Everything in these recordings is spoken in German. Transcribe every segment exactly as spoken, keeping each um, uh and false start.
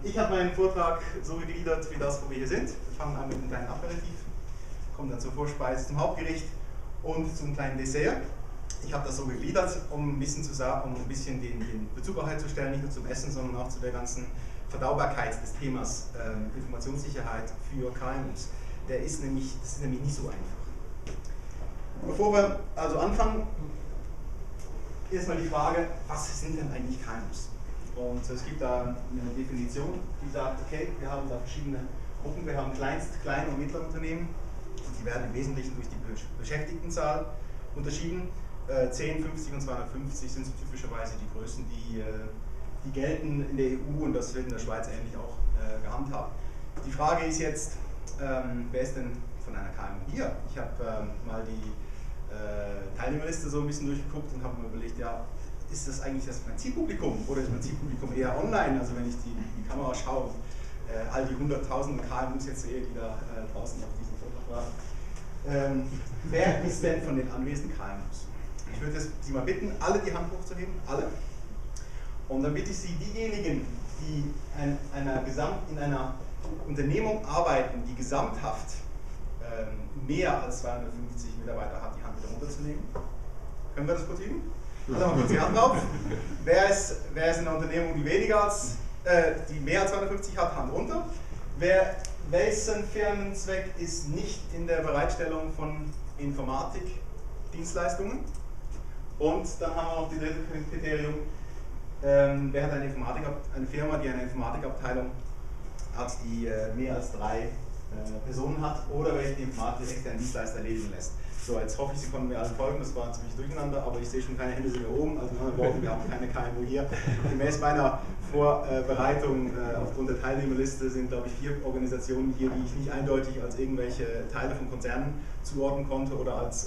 Ich habe meinen Vortrag so gegliedert wie das, wo wir hier sind. Wir fangen an mit einem kleinen Aperitif, kommen dann zur Vorspeise, zum Hauptgericht und zum kleinen Dessert. Ich habe das so gegliedert, um ein bisschen zu sagen, um ein bisschen den, den Bezug auch herzustellen, nicht nur zum Essen, sondern auch zu der ganzen Verdaubarkeit des Themas äh, Informationssicherheit für K M Us. Der ist nämlich, das ist nämlich nicht so einfach. Bevor wir also anfangen, erstmal die Frage, was sind denn eigentlich K M Us? Und es gibt da eine Definition, die sagt, okay, wir haben da verschiedene Gruppen, wir haben Kleinst-, Klein- und Mittlere-Unternehmen, und die werden im Wesentlichen durch die Beschäftigtenzahl unterschieden. zehn, fünfzig und zweihundertfünfzig sind so typischerweise die Größen, die, die gelten in der E U, und das wird in der Schweiz ähnlich auch äh, gehandhabt. Die Frage ist jetzt, ähm, wer ist denn von einer K M U hier? Ich habe ähm, mal die äh, Teilnehmerliste so ein bisschen durchgeguckt und habe mir überlegt, ja, ist das eigentlich das mein Zielpublikum oder ist mein Zielpublikum eher online? Also wenn ich die, die Kamera schaue, äh, all die hunderttausenden K M Us jetzt sehe, die da äh, draußen auf diesem Foto waren. Ähm, wer ist denn von den anwesenden K M Us? Ich würde Sie mal bitten, alle die Hand hochzuheben, alle. Und dann bitte ich Sie, diejenigen, die ein, einer Gesamt, in einer Unternehmung arbeiten, die gesamthaft ähm, mehr als zweihundertfünfzig Mitarbeiter hat, die Hand wieder runterzunehmen. Können wir das kurz üben? Also mal kurz die Hand drauf. Wer ist, wer ist in einer Unternehmung, die weniger als, äh, die mehr als zweihundertfünfzig hat, Hand runter. Wer, wessen Firmenzweck ist nicht in der Bereitstellung von Informatikdienstleistungen? Und dann haben wir noch die dritte Kriterium, ähm, wer hat eine, Informatik, eine Firma, die eine Informatikabteilung hat, die äh, mehr als drei äh, Personen hat, oder welche die Informatik externen Dienstleister erledigen lässt. So, jetzt hoffe ich, Sie konnten mir alle folgen, das war ziemlich durcheinander, aber ich sehe schon keine Hände mehr oben, also in anderen Worten, wir haben keine K M U hier. Gemäß meiner Vorbereitung äh, aufgrund der Teilnehmerliste sind, glaube ich, vier Organisationen hier, die ich nicht eindeutig als irgendwelche Teile von Konzernen zuordnen konnte oder als,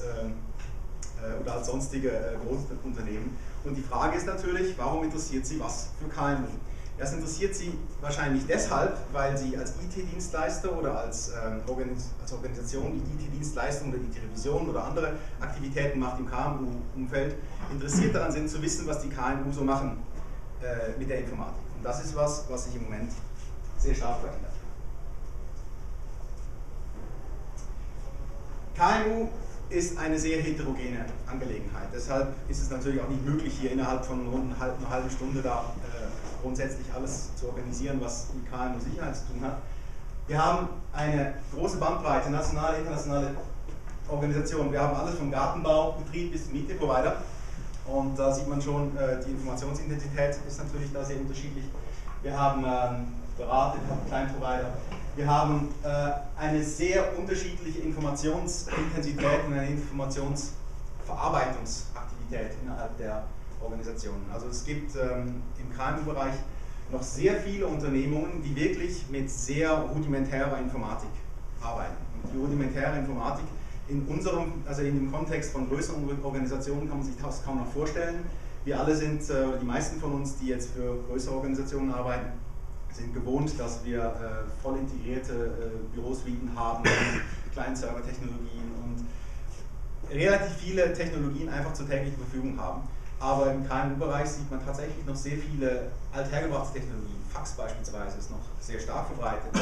äh, oder als sonstige äh, Großunternehmen. Und die Frage ist natürlich, warum interessiert Sie was für K M U? Das interessiert Sie wahrscheinlich deshalb, weil Sie als I T-Dienstleister oder als, ähm, Organis als Organisation, die I T-Dienstleistung oder I T-Revision oder andere Aktivitäten macht im K M U-Umfeld, interessiert daran sind, zu wissen, was die K M U so machen äh, mit der Informatik. Und das ist was, was sich im Moment sehr stark verändert. K M U ist eine sehr heterogene Angelegenheit. Deshalb ist es natürlich auch nicht möglich, hier innerhalb von rund einer halben Stunde da äh, grundsätzlich alles zu organisieren, was mit K M U-Sicherheit zu tun hat. Wir haben eine große Bandbreite, nationale, internationale Organisationen. Wir haben alles vom Gartenbaubetrieb bis zum I T-Provider. Und da sieht man schon, äh, die Informationsintensität ist natürlich da sehr unterschiedlich. Wir haben ähm, Berater, wir haben Kleinprovider. Wir haben äh, eine sehr unterschiedliche Informationsintensität und eine Informationsverarbeitungsaktivität innerhalb der Organisationen. Also es gibt ähm, im K M U-Bereich noch sehr viele Unternehmungen, die wirklich mit sehr rudimentärer Informatik arbeiten. Und die rudimentäre Informatik in unserem, also in dem Kontext von größeren Organisationen kann man sich das kaum noch vorstellen. Wir alle sind, äh, die meisten von uns, die jetzt für größere Organisationen arbeiten, sind gewohnt, dass wir äh, voll integrierte äh, Bürosuiten haben, Client-Server-Technologien und relativ viele Technologien einfach zur täglichen Verfügung haben. Aber im K M U-Bereich sieht man tatsächlich noch sehr viele althergebrachte Technologien. Fax beispielsweise ist noch sehr stark verbreitet.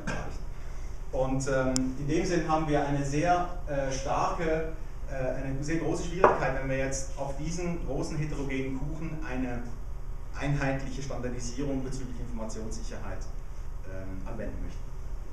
Und ähm, in dem Sinn haben wir eine sehr äh, starke, äh, eine sehr große Schwierigkeit, wenn wir jetzt auf diesen großen heterogenen Kuchen eine einheitliche Standardisierung bezüglich Informationssicherheit ähm, anwenden möchten.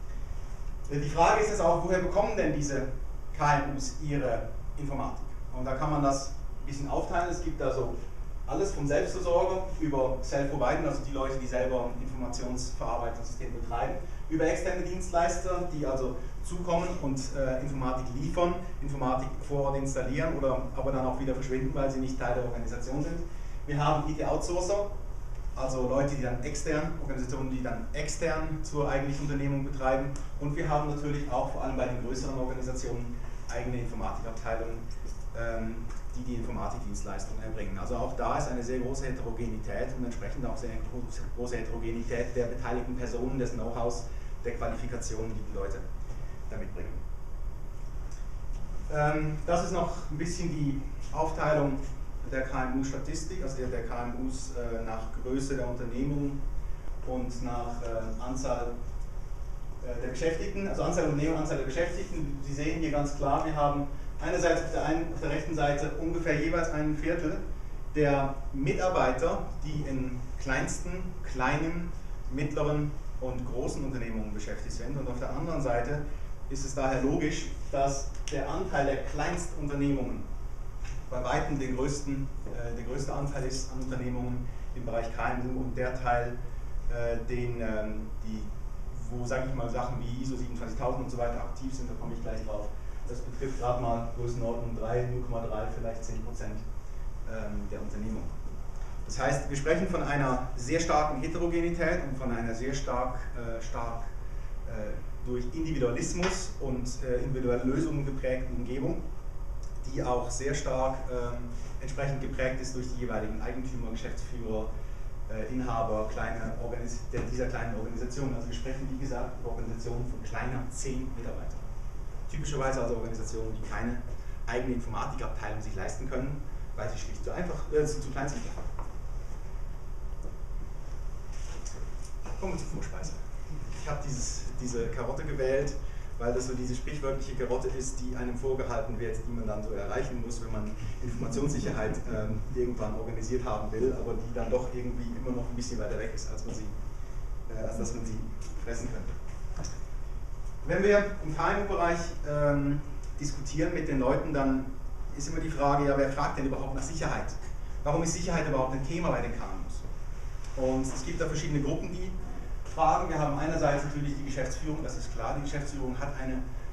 Die Frage ist jetzt auch, woher bekommen denn diese K M Us ihre Informatik? Und da kann man das ein bisschen aufteilen. Es gibt also alles vom Selbstversorger über Self-Providing, also die Leute, die selber ein Informationsverarbeitungssystem betreiben, über externe Dienstleister, die also zukommen und äh, Informatik liefern, Informatik vor Ort installieren oder aber dann auch wieder verschwinden, weil sie nicht Teil der Organisation sind. Wir haben I T-Outsourcer, also Leute, die dann extern, Organisationen, die dann extern zur eigentlichen Unternehmung betreiben. Und wir haben natürlich auch vor allem bei den größeren Organisationen eigene Informatikabteilungen, ähm, die die Informatikdienstleistungen erbringen. Also auch da ist eine sehr große Heterogenität und entsprechend auch sehr große Heterogenität der beteiligten Personen, des Know-hows, der Qualifikationen, die die Leute da mitbringen. Ähm, das ist noch ein bisschen die Aufteilung der K M U-Statistik, also der, der K M Us äh, nach Größe der Unternehmung und nach äh, Anzahl äh, der Beschäftigten, also Anzahl der Unternehmen, Anzahl der Beschäftigten. Sie sehen hier ganz klar, wir haben einerseits auf der, einen, auf der rechten Seite ungefähr jeweils ein Viertel der Mitarbeiter, die in kleinsten, kleinen, mittleren und großen Unternehmungen beschäftigt sind. Und auf der anderen Seite ist es daher logisch, dass der Anteil der Kleinstunternehmungen bei weitem den größten, äh, der größte Anteil ist an Unternehmungen im Bereich K M U und der Teil, äh, den, äh, die, wo, sage ich mal, Sachen wie I S O siebenundzwanzigtausend und so weiter aktiv sind, da komme ich gleich drauf. Das betrifft gerade mal Größenordnung drei, null Komma drei, vielleicht zehn Prozent ähm, der Unternehmung. Das heißt, wir sprechen von einer sehr starken Heterogenität und von einer sehr stark, äh, stark äh, durch Individualismus und äh, individuelle Lösungen geprägten Umgebung, die auch sehr stark ähm, entsprechend geprägt ist durch die jeweiligen Eigentümer, Geschäftsführer, äh, Inhaber kleine Organis dieser kleinen Organisationen. Also wir sprechen, wie gesagt, über Organisationen von kleiner zehn Mitarbeitern. Typischerweise also Organisationen, die keine eigene Informatikabteilung sich leisten können, weil sie schlicht zu einfach, äh, zu klein sind. Kommen wir zur Vorspeise. Ich habe diese Karotte gewählt, weil das so diese sprichwörtliche Karotte ist, die einem vorgehalten wird, die man dann so erreichen muss, wenn man Informationssicherheit ähm, irgendwann organisiert haben will, aber die dann doch irgendwie immer noch ein bisschen weiter weg ist, als, man sie, äh, als dass man sie fressen könnte. Wenn wir im K M U-Bereich ähm, diskutieren mit den Leuten, dann ist immer die Frage, ja, wer fragt denn überhaupt nach Sicherheit? Warum ist Sicherheit überhaupt ein Thema bei den K M Us? Und es gibt da verschiedene Gruppen, die fragen. Wir haben einerseits natürlich die Geschäftsführung, das ist klar, die Geschäftsführung hat eine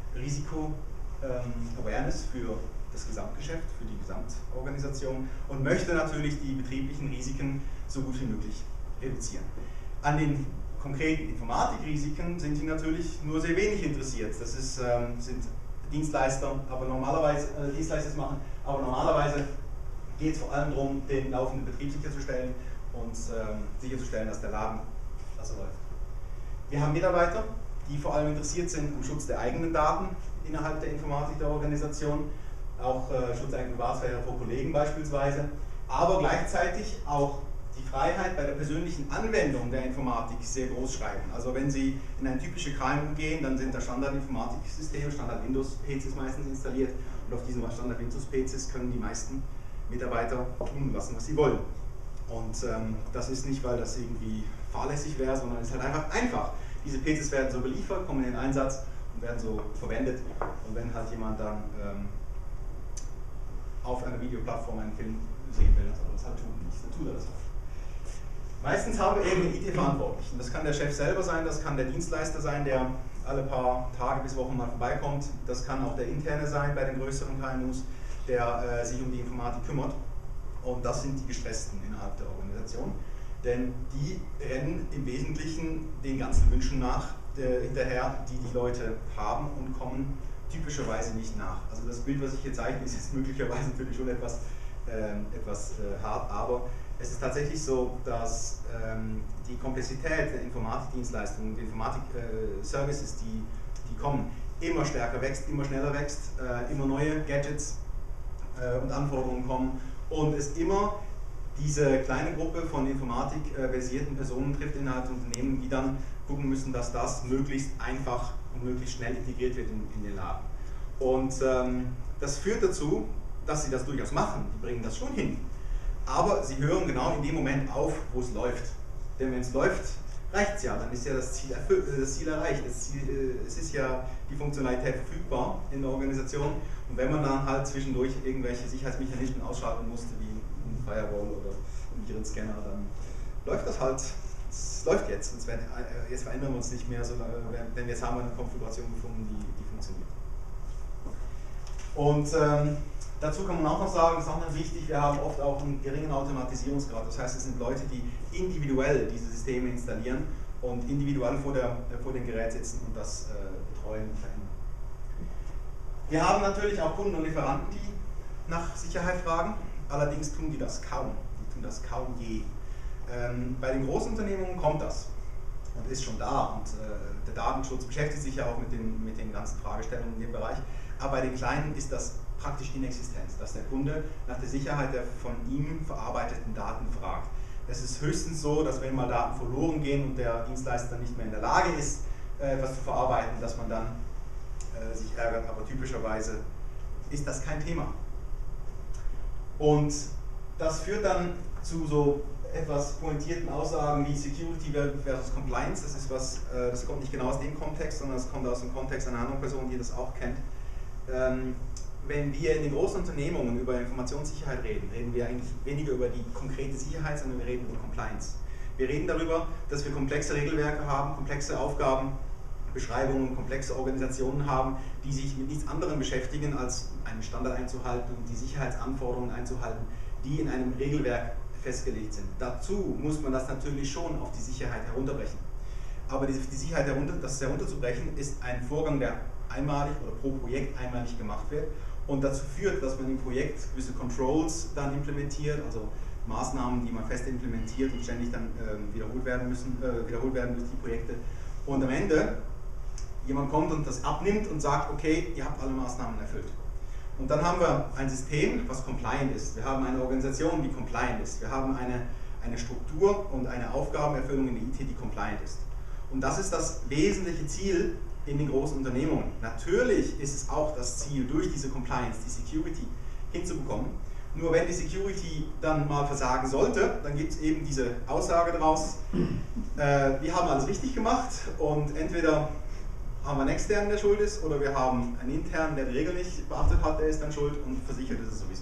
Risiko-Awareness ähm, für das Gesamtgeschäft, für die Gesamtorganisation und möchte natürlich die betrieblichen Risiken so gut wie möglich reduzieren. An den konkreten Informatikrisiken sind die natürlich nur sehr wenig interessiert. Das ist, ähm, sind Dienstleister, aber normalerweise äh, Dienstleister machen, aber normalerweise geht es vor allem darum, den laufenden Betrieb sicherzustellen und ähm, sicherzustellen, dass der Laden also läuft. Wir haben Mitarbeiter, die vor allem interessiert sind am Schutz der eigenen Daten innerhalb der Informatik der Organisation, auch äh, Schutz eigener Privatsphäre vor Kollegen beispielsweise, aber gleichzeitig auch die Freiheit bei der persönlichen Anwendung der Informatik sehr groß schreiben. Also wenn Sie in eine typische K M U gehen, dann sind da Standard-Informatiksysteme, Standard-Windows-P Cs meistens installiert und auf diesen Standard-Windows-P Cs können die meisten Mitarbeiter tun lassen, was sie wollen. Und ähm, das ist nicht, weil das irgendwie fahrlässig wäre, sondern es ist halt einfach einfach. Diese P Cs werden so geliefert, kommen in den Einsatz und werden so verwendet. Und wenn halt jemand dann ähm, auf einer Videoplattform einen Film sehen will, dann soll er das halt tun, nicht, dann tut er das halt. Meistens haben wir eben einen I T-Verantwortlichen. Das kann der Chef selber sein, das kann der Dienstleister sein, der alle paar Tage bis Wochen mal vorbeikommt. Das kann auch der Interne sein bei den größeren K M Us, der äh, sich um die Informatik kümmert. Und das sind die Gestressten innerhalb der Organisation. Denn die rennen im Wesentlichen den ganzen Wünschen nach, äh, hinterher, die die Leute haben und kommen typischerweise nicht nach. Also das Bild, was ich hier zeige, ist jetzt möglicherweise natürlich schon etwas, äh, etwas äh, hart, aber es ist tatsächlich so, dass ähm, die Komplexität der Informatikdienstleistungen, die Informatik-Services, äh, die, die kommen, immer stärker wächst, immer schneller wächst, äh, immer neue Gadgets äh, und Anforderungen kommen und es immer diese kleine Gruppe von informatikversierten Personen trifft innerhalb der Unternehmen, die dann gucken müssen, dass das möglichst einfach und möglichst schnell integriert wird in, in den Laden. Und ähm, das führt dazu, dass sie das durchaus machen, die bringen das schon hin. Aber sie hören genau in dem Moment auf, wo es läuft. Denn wenn es läuft, reicht es ja, dann ist ja das Ziel, das Ziel erreicht. Das Ziel, es ist ja die Funktionalität verfügbar in der Organisation. Und wenn man dann halt zwischendurch irgendwelche Sicherheitsmechanismen ausschalten musste, wie ein Firewall oder einen Virenscanner, dann läuft das halt. Es läuft jetzt. Und werden, jetzt verändern wir uns nicht mehr, sondern, denn jetzt haben wir eine Konfiguration gefunden, die, die funktioniert. Und ähm, dazu kann man auch noch sagen, das ist auch noch wichtig, wir haben oft auch einen geringen Automatisierungsgrad. Das heißt, es sind Leute, die individuell diese Systeme installieren und individuell vor, der, vor dem Gerät sitzen und das äh, betreuen und verändern. Wir haben natürlich auch Kunden und Lieferanten, die nach Sicherheit fragen, allerdings tun die das kaum. Die tun das kaum je. Ähm, bei den Großunternehmungen kommt das und ist schon da und äh, der Datenschutz beschäftigt sich ja auch mit den, mit den ganzen Fragestellungen in dem Bereich, aber bei den Kleinen ist das praktisch inexistent, dass der Kunde nach der Sicherheit der von ihm verarbeiteten Daten fragt. Es ist höchstens so, dass wenn mal Daten verloren gehen und der Dienstleister dann nicht mehr in der Lage ist, etwas zu verarbeiten, dass man dann äh, sich ärgert, aber typischerweise ist das kein Thema. Und das führt dann zu so etwas pointierten Aussagen wie Security versus Compliance. Das ist was, äh, das kommt nicht genau aus dem Kontext, sondern es kommt aus dem Kontext einer anderen Person, die das auch kennt. Ähm, wenn wir in den großen Unternehmungen über Informationssicherheit reden, reden wir eigentlich weniger über die konkrete Sicherheit, sondern wir reden über Compliance. Wir reden darüber, dass wir komplexe Regelwerke haben, komplexe Aufgabenbeschreibungen, komplexe Organisationen haben, die sich mit nichts anderem beschäftigen, als einen Standard einzuhalten und die Sicherheitsanforderungen einzuhalten, die in einem Regelwerk festgelegt sind. Dazu muss man das natürlich schon auf die Sicherheit herunterbrechen. Aber die, die Sicherheit herunter, das herunterzubrechen ist ein Vorgang, der einmalig oder pro Projekt einmalig gemacht wird und dazu führt, dass man im Projekt gewisse Controls dann implementiert, also Maßnahmen, die man fest implementiert und ständig dann äh, wiederholt werden müssen, äh, wiederholt werden durch die Projekte. Und am Ende jemand kommt und das abnimmt und sagt, okay, ihr habt alle Maßnahmen erfüllt. Und dann haben wir ein System, was compliant ist. Wir haben eine Organisation, die compliant ist. Wir haben eine, eine Struktur und eine Aufgabenerfüllung in der I T, die compliant ist. Und das ist das wesentliche Ziel in den großen Unternehmungen. Natürlich ist es auch das Ziel, durch diese Compliance die Security hinzubekommen. Nur wenn die Security dann mal versagen sollte, dann gibt es eben diese Aussage daraus, äh, wir haben alles richtig gemacht und entweder haben wir einen externen, der schuld ist, oder wir haben einen internen, der die Regel nicht beachtet hat, der ist dann schuld und versichert ist es sowieso.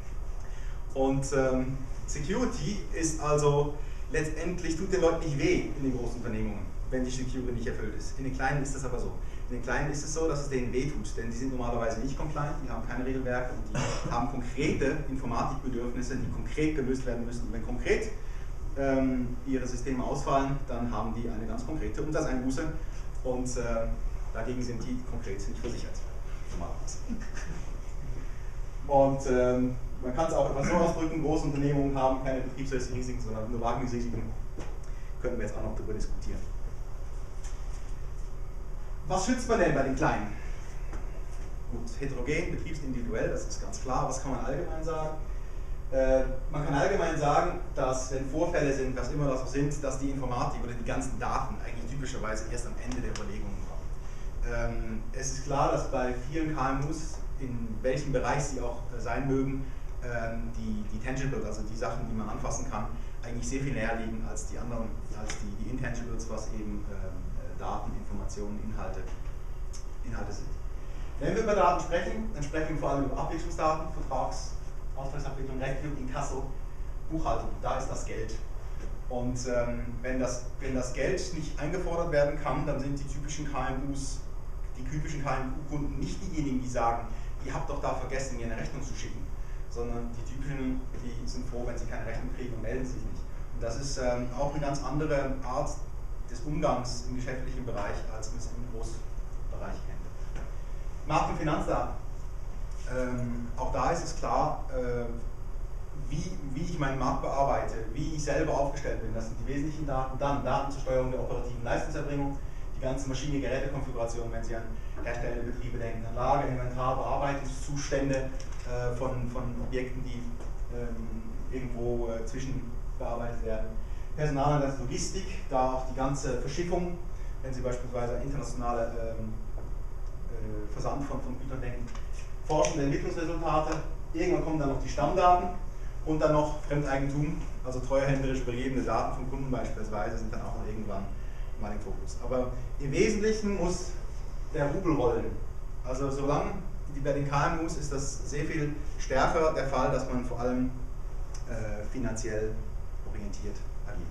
Und ähm, Security ist also letztendlich, tut den Leuten nicht weh in den großen Unternehmungen, wenn die Security nicht erfüllt ist. In den kleinen ist das aber so. In den kleinen ist es so, dass es denen weh tut, denn die sind normalerweise nicht compliant, die haben keine Regelwerke und die haben konkrete Informatikbedürfnisse, die konkret gelöst werden müssen. Und wenn konkret ähm, ihre Systeme ausfallen, dann haben die eine ganz konkrete Umsatzeinbuße und äh, dagegen sind die konkret nicht versichert. Und ähm, man kann es auch etwas so ausdrücken, große Unternehmungen haben keine Betriebsrisiken, sondern nur Wagenrisiken. Könnten wir jetzt auch noch darüber diskutieren. Was schützt man denn bei den Kleinen? Gut, heterogen, betriebsindividuell, das ist ganz klar. Was kann man allgemein sagen? Äh, man kann allgemein sagen, dass wenn Vorfälle sind, was immer das auch sind, dass die Informatik oder die ganzen Daten eigentlich typischerweise erst am Ende der Überlegungen kommen. Ähm, es ist klar, dass bei vielen K M Us, in welchem Bereich sie auch äh, sein mögen, ähm, die, die Tangibles, also die Sachen, die man anfassen kann, eigentlich sehr viel näher liegen als die anderen, als die, die Intangibles, was eben ähm, Daten, Informationen, Inhalte, Inhalte sind. Wenn wir über Daten sprechen, dann sprechen wir vor allem über Abwicklungsdaten, Vertrags, Auftragsabwicklung, Rechnung, Inkasso, Buchhaltung. Da ist das Geld. Und ähm, wenn, das, wenn das Geld nicht eingefordert werden kann, dann sind die typischen K M Us, die typischen K M U-Kunden nicht diejenigen, die sagen, ihr habt doch da vergessen, mir eine Rechnung zu schicken, sondern die typischen, die sind froh, wenn sie keine Rechnung kriegen und melden sich nicht. Und das ist ähm, auch eine ganz andere Art des Umgangs im geschäftlichen Bereich, als man es im Großbereich kennt. Markt- und Finanzdaten. Ähm, auch da ist es klar, äh, wie, wie ich meinen Markt bearbeite, wie ich selber aufgestellt bin. Das sind die wesentlichen Daten. Dann Daten zur Steuerung der operativen Leistungserbringung, die ganze Maschine-Geräte-Konfiguration, wenn Sie an herstellende Betriebe denken, an Lager, Inventar, Bearbeitungszustände äh, von, von Objekten, die ähm, irgendwo äh, zwischenbearbeitet werden. Personaleinsatz, Logistik, da auch die ganze Verschiffung, wenn Sie beispielsweise internationale ähm, äh, Versand von, von Gütern denken, forschende Entwicklungsresultate, irgendwann kommen dann noch die Stammdaten und dann noch Fremdeigentum, also treuhänderisch übergebene Daten von Kunden beispielsweise, sind dann auch noch irgendwann mal im Fokus. Aber im Wesentlichen muss der Rubel rollen. Also solange die bei den K M Us ist das sehr viel stärker der Fall, dass man vor allem äh, finanziell orientiert agiert.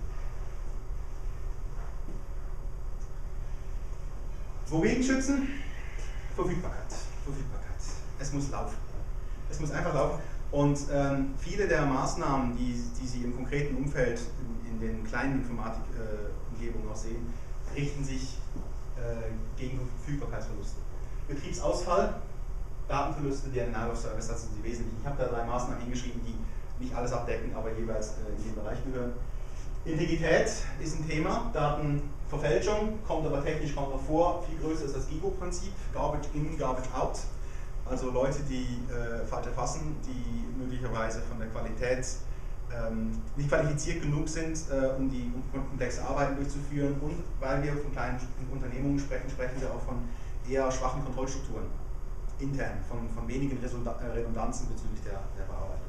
Wogegen schützen? Verfügbarkeit. Verfügbarkeit. Es muss laufen. Es muss einfach laufen. Und ähm, viele der Maßnahmen, die, die Sie im konkreten Umfeld in, in den kleinen Informatik-Umgebungen äh, auch sehen, richten sich äh, gegen Verfügbarkeitsverluste. Betriebsausfall, Datenverluste, Denial of Service, das sind die wesentlichen. Ich habe da drei Maßnahmen hingeschrieben, die nicht alles abdecken, aber jeweils äh, in den Bereich gehören. Integrität ist ein Thema, Datenverfälschung kommt aber technisch kaum noch vor, viel größer ist das Gigo-Prinzip, Garbage in, Garbage out. Also Leute, die äh, falsch erfassen, die möglicherweise von der Qualität ähm, nicht qualifiziert genug sind, äh, um die um komplexe Arbeiten durchzuführen, und weil wir von kleinen Unternehmungen sprechen, sprechen wir auch von eher schwachen Kontrollstrukturen intern, von, von wenigen Redundanzen bezüglich der, der Bearbeitung.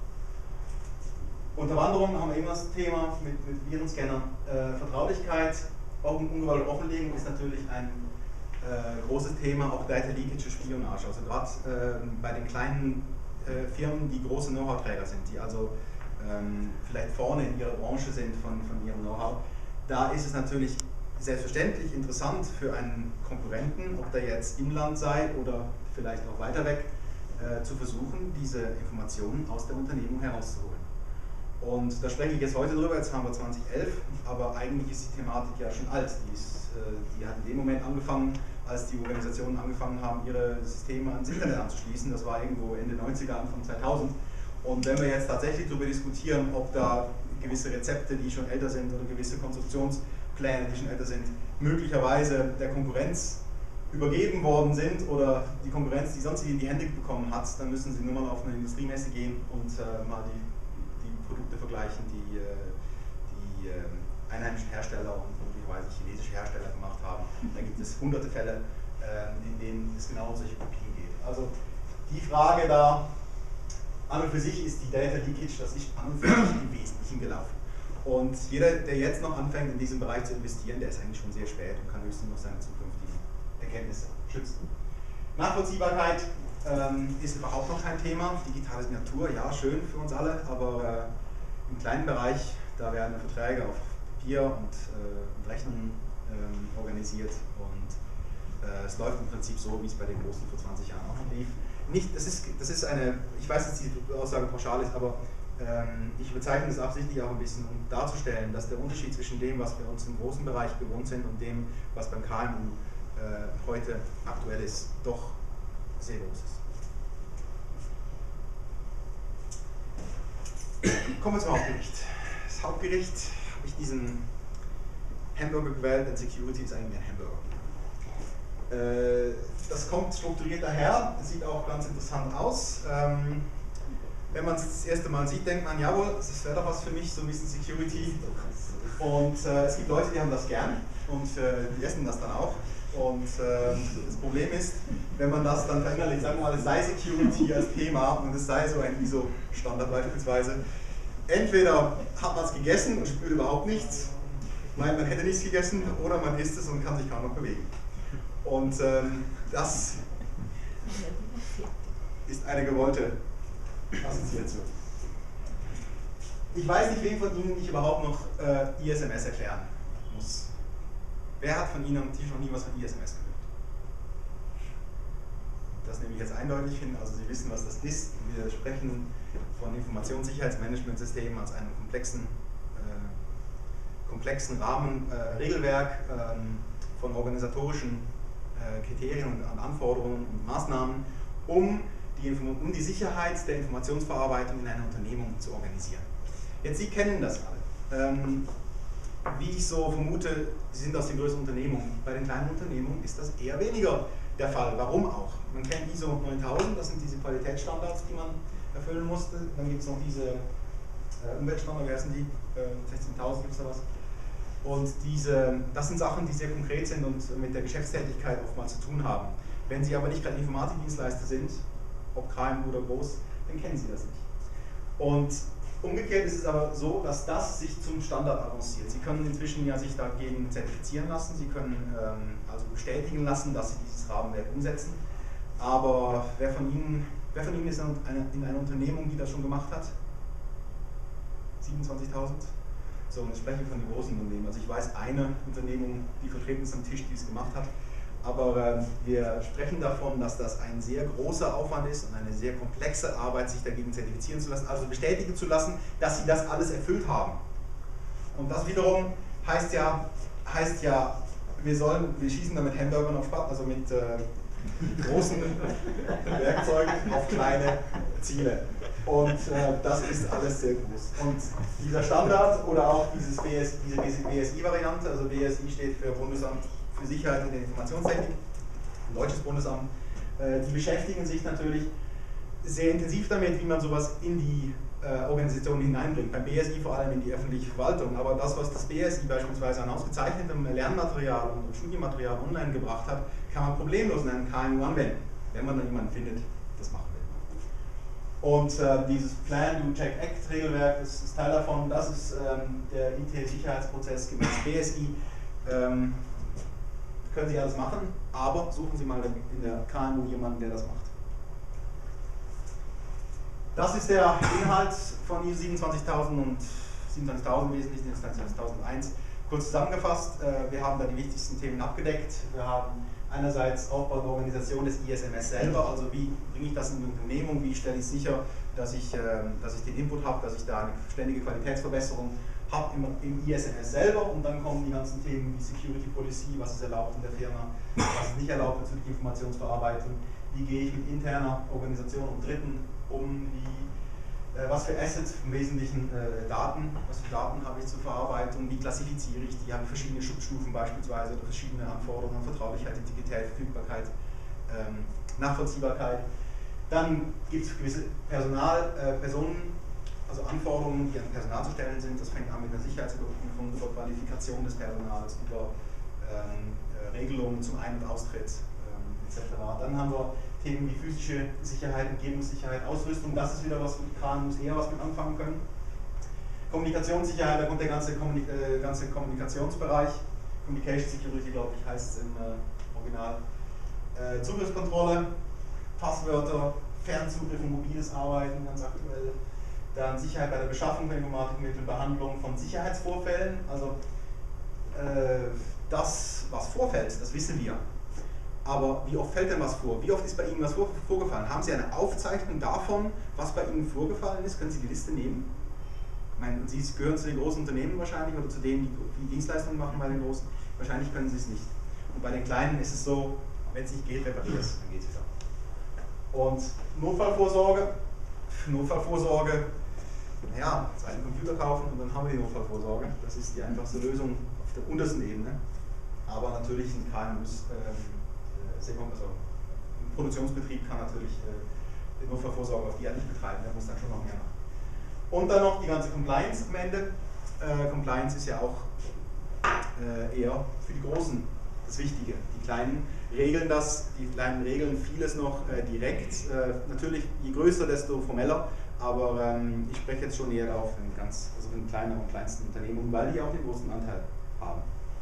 Unterwanderung haben wir immer das Thema mit, mit Virenscannern. Äh, Vertraulichkeit, ungewollte Offenlegung ist natürlich ein äh, großes Thema, auch Data Leakage, Spionage. Also gerade äh, bei den kleinen äh, Firmen, die große Know-how-Träger sind, die also ähm, vielleicht vorne in ihrer Branche sind von, von ihrem Know-how, da ist es natürlich selbstverständlich interessant für einen Konkurrenten, ob der jetzt im Land sei oder vielleicht auch weiter weg, äh, zu versuchen, diese Informationen aus der Unternehmung herauszuholen. Und da spreche ich jetzt heute drüber, jetzt haben wir zwanzig elf, aber eigentlich ist die Thematik ja schon alt. Die, ist, äh, die hat in dem Moment angefangen, als die Organisationen angefangen haben, ihre Systeme ans Internet anzuschließen. Das war irgendwo Ende neunziger, Anfang zweitausend. Und wenn wir jetzt tatsächlich darüber diskutieren, ob da gewisse Rezepte, die schon älter sind, oder gewisse Konstruktionspläne, die schon älter sind, möglicherweise der Konkurrenz übergeben worden sind oder die Konkurrenz, die sonst in die Hände bekommen hat, dann müssen Sie nur mal auf eine Industriemesse gehen und äh, mal die, die Produkte vergleichen, die die äh, einheimischen Hersteller und möglicherweise chinesische Hersteller gemacht haben. Da gibt es hunderte Fälle, äh, in denen es genau um solche Kopien geht. Also die Frage da, an und für sich ist die Data Leakage, das ist an und für sich im Wesentlichen gelaufen. Und jeder, der jetzt noch anfängt, in diesem Bereich zu investieren, der ist eigentlich schon sehr spät und kann höchstens noch seine zukünftigen Erkenntnisse schützen. Nachvollziehbarkeit ähm, ist überhaupt noch kein Thema. Digitale Signatur, ja, schön für uns alle, aber äh, im kleinen Bereich, da werden Verträge auf Papier und, äh, und Rechnungen ähm, organisiert, und äh, es läuft im Prinzip so, wie es bei den Großen vor zwanzig Jahren auch noch lief. Nicht, das, ist, das ist eine, ich weiß, dass die Aussage pauschal ist, aber ähm, ich bezeichne das absichtlich auch ein bisschen, um darzustellen, dass der Unterschied zwischen dem, was wir uns im großen Bereich gewohnt sind, und dem, was beim K M U äh, heute aktuell ist, doch sehr groß ist. Kommen wir zum Hauptgericht. Das Hauptgericht habe ich diesen Hamburger gewählt, denn Security ist eigentlich ein Hamburger. Äh, das kommt strukturiert daher, sieht auch ganz interessant aus. Ähm, wenn man es das erste Mal sieht, denkt man, jawohl, das wäre doch was für mich, so ein bisschen Security. Und äh, es gibt Leute, die haben das gern und äh, die essen das dann auch. Und äh, das Problem ist, wenn man das dann verinnerlicht, sagen wir mal, es sei Security als Thema und es sei so ein I S O-Standard beispielsweise, entweder hat man es gegessen und spürt überhaupt nichts, meint, man hätte nichts gegessen, oder man isst es und kann sich kaum noch bewegen. Und ähm, das ist eine gewollte Assoziation. Ich weiß nicht, wem von Ihnen ich überhaupt noch äh, I S M S erklären muss. Wer hat von Ihnen am Tisch noch nie was von I S M S gehört? Das nehme ich jetzt eindeutig hin, also Sie wissen, was das ist. Wir sprechen von Informationssicherheitsmanagementsystemen als einem komplexen, äh, komplexen Rahmen, äh, Regelwerk äh, von organisatorischen äh, Kriterien und Anforderungen und Maßnahmen, um die, um die Sicherheit der Informationsverarbeitung in einer Unternehmung zu organisieren. Jetzt, Sie kennen das alle. Ähm, wie ich so vermute, Sie sind aus den größeren Unternehmungen. Bei den kleinen Unternehmungen ist das eher weniger der Fall. Warum auch? Man kennt I S O neuntausend, das sind diese Qualitätsstandards, die man erfüllen musste. Dann gibt es noch diese äh, Umweltstandards, wie heißen die? Äh, sechzehntausend gibt es da was. Und diese, das sind Sachen, die sehr konkret sind und mit der Geschäftstätigkeit oftmals zu tun haben. Wenn Sie aber nicht gerade Informatikdienstleister sind, ob K M U oder groß, dann kennen Sie das nicht. Und umgekehrt ist es aber so, dass das sich zum Standard avanciert. Sie können inzwischen ja sich dagegen zertifizieren lassen, Sie können ähm, also bestätigen lassen, dass Sie dieses Rahmenwerk umsetzen. Aber wer von Ihnen, wer von Ihnen ist in einer, in einer Unternehmung, die das schon gemacht hat? siebenundzwanzigtausend? So, und ich spreche von den großen Unternehmen. Also ich weiß eine Unternehmung, die vertreten ist am Tisch, die es gemacht hat. Aber äh, wir sprechen davon, dass das ein sehr großer Aufwand ist und eine sehr komplexe Arbeit, sich dagegen zertifizieren zu lassen, also bestätigen zu lassen, dass sie das alles erfüllt haben. Und das wiederum heißt ja, heißt ja wir, sollen, wir schießen damit Hamburgern auf Spaß, also mit äh, großen Werkzeugen auf kleine Ziele. Und äh, das ist alles sehr groß. Und dieser Standard oder auch dieses B S, diese B S I-Variante, also B S I steht für Bundesamt für Sicherheit und Informationstechnik, ein deutsches Bundesamt, äh, die beschäftigen sich natürlich sehr intensiv damit, wie man sowas in die äh, Organisationen hineinbringt. Beim B S I vor allem in die öffentliche Verwaltung. Aber das, was das B S I beispielsweise an ausgezeichnetem Lernmaterial und Studienmaterial online gebracht hat, kann man problemlos in einem K M U anwenden, wenn man dann jemanden findet, das machen will. Und äh, dieses Plan, Do, Check, Act Regelwerk, das ist Teil davon. Das ist ähm, der I T-Sicherheitsprozess gemäß B S I. Ähm, können Sie alles machen, aber suchen Sie mal in der K M U jemanden, der das macht. Das ist der Inhalt von I S O siebenundzwanzigtausend und siebenundzwanzigtausend im Wesentlichen, jetzt zweitausendeins. Kurz zusammengefasst, wir haben da die wichtigsten Themen abgedeckt. Wir haben einerseits Aufbau und Organisation des I S M S selber, also wie bringe ich das in die Unternehmung, wie stelle ich sicher, dass ich, dass ich den Input habe, dass ich da eine ständige Qualitätsverbesserung habe im, im I S M S selber, und dann kommen die ganzen Themen wie Security Policy, was ist erlaubt in der Firma, was ist nicht erlaubt bezüglich Informationsverarbeitung, wie gehe ich mit interner Organisation und Dritten um, wie, äh, was für Assets, im Wesentlichen äh, Daten, was für Daten habe ich zur Verarbeitung, wie klassifiziere ich die, habe ich verschiedene Schutzstufen beispielsweise oder verschiedene Anforderungen an Vertraulichkeit, Integrität, Verfügbarkeit, ähm, Nachvollziehbarkeit. Dann gibt es gewisse Personal, äh, Personen, also Anforderungen, die an Personal zu stellen sind. Das fängt an mit einer Sicherheitsüberprüfung, über Qualifikation des Personals, über ähm, äh, Regelungen zum Ein- und Austritt ähm, et cetera. Dann haben wir Themen wie physische Sicherheit, Umgebungssicherheit, Ausrüstung. Das ist wieder was, wo die K M Us eher was mit anfangen können. Kommunikationssicherheit, da kommt der ganze, Kommunik äh, ganze Kommunikationsbereich. Communication Security, glaube ich, heißt es im äh, Original. Äh, Zugriffskontrolle, Passwörter, Fernzugriff und mobiles Arbeiten, ganz aktuell. Dann Sicherheit bei der Beschaffung von Informatikmitteln, Behandlung von Sicherheitsvorfällen. Also äh, das, was vorfällt, das wissen wir. Aber wie oft fällt denn was vor? Wie oft ist bei Ihnen was vor, vorgefallen? Haben Sie eine Aufzeichnung davon, was bei Ihnen vorgefallen ist? Können Sie die Liste nehmen? Ich meine, Sie gehören zu den großen Unternehmen wahrscheinlich oder zu denen, die die Dienstleistungen machen bei den großen. Wahrscheinlich können Sie es nicht. Und bei den kleinen ist es so, wenn es nicht geht, repariert es, dann geht es wieder. Und Notfallvorsorge, Notfallvorsorge, naja, jetzt einen Computer kaufen und dann haben wir die Notfallvorsorge. Das ist die einfachste Lösung auf der untersten Ebene. Aber natürlich sind K M Us, äh, also ein Produktionsbetrieb kann natürlich äh, die Notfallvorsorge auf die Art nicht betreiben, der muss dann schon noch mehr machen. Und dann noch die ganze Compliance am Ende. Äh, Compliance ist ja auch äh, eher für die Großen das Wichtige. Die Kleinen regeln das, die Kleinen regeln vieles noch äh, direkt. Äh, natürlich, je größer, desto formeller, aber ähm, ich spreche jetzt schon eher darauf, in ganz, also in kleineren und kleinsten Unternehmen, weil die auch den großen Anteil haben.